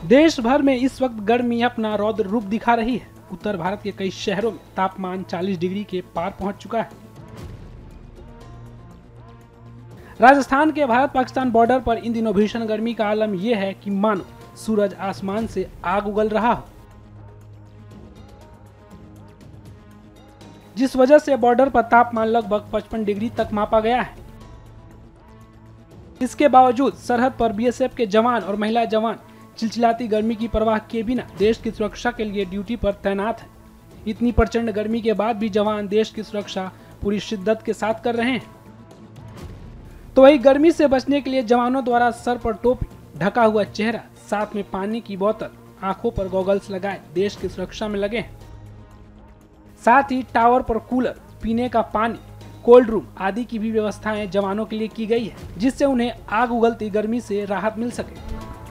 देश भर में इस वक्त गर्मी अपना रौद्र रूप दिखा रही है। उत्तर भारत के कई शहरों में तापमान 40 डिग्री के पार पहुंच चुका है। राजस्थान के भारत पाकिस्तान बॉर्डर पर इन दिनों भीषण गर्मी का आलम यह है कि मानो सूरज आसमान से आग उगल रहा हो, जिस वजह से बॉर्डर पर तापमान लगभग 55 डिग्री तक मापा गया है। इसके बावजूद सरहद पर बीएसएफ के जवान और महिला जवान चिलचिलाती गर्मी की परवाह किए बिना देश की सुरक्षा के लिए ड्यूटी पर तैनात हैं। इतनी प्रचंड गर्मी के बाद भी जवान देश की सुरक्षा पूरी शिद्दत के साथ कर रहे हैं। तो वही गर्मी से बचने के लिए जवानों द्वारा सर पर टोपी, ढका हुआ चेहरा, साथ में पानी की बोतल, आंखों पर गॉगल्स लगाए देश की सुरक्षा में लगे हैं। साथ ही टावर पर कूलर, पीने का पानी, कोल्ड रूम आदि की भी व्यवस्थाएं जवानों के लिए की गई है, जिससे उन्हें आग उगलती गर्मी से राहत मिल सके।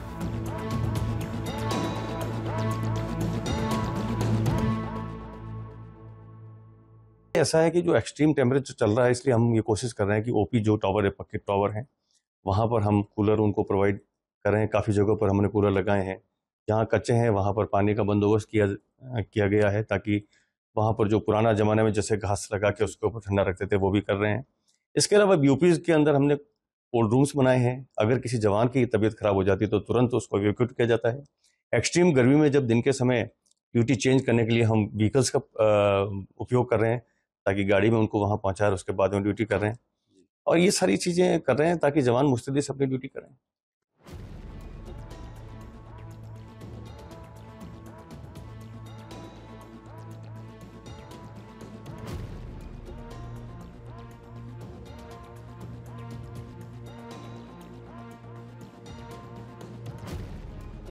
ऐसा है कि जो एक्सट्रीम टेम्परेचर चल रहा है, इसलिए हम ये कोशिश कर रहे हैं कि ओपी जो टावर है, पक्के टावर हैं, वहाँ पर हम कूलर उनको प्रोवाइड कर रहे हैं। काफ़ी जगहों पर हमने कूलर लगाए हैं। जहाँ कच्चे हैं वहाँ पर पानी का बंदोबस्त किया गया है, ताकि वहाँ पर जो पुराना ज़माने में जैसे घास लगा के उसके ऊपर ठंडा रखते थे, वो भी कर रहे हैं। इसके अलावा यूपीज़ के अंदर हमने कोल्ड रूम्स बनाए हैं। अगर किसी जवान की तबीयत खराब हो जाती है तो तुरंत उसको एवैक्यूएट किया जाता है। एक्सट्रीम गर्मी में जब दिन के समय ड्यूटी चेंज करने के लिए हम व्हीकल्स का उपयोग कर रहे हैं, ताकि गाड़ी में उनको वहाँ पहुँचाए, उसके बाद में ड्यूटी कर रहे हैं। और ये सारी चीज़ें कर रहे हैं ताकि जवान मुस्तैदी से अपनी ड्यूटी करें।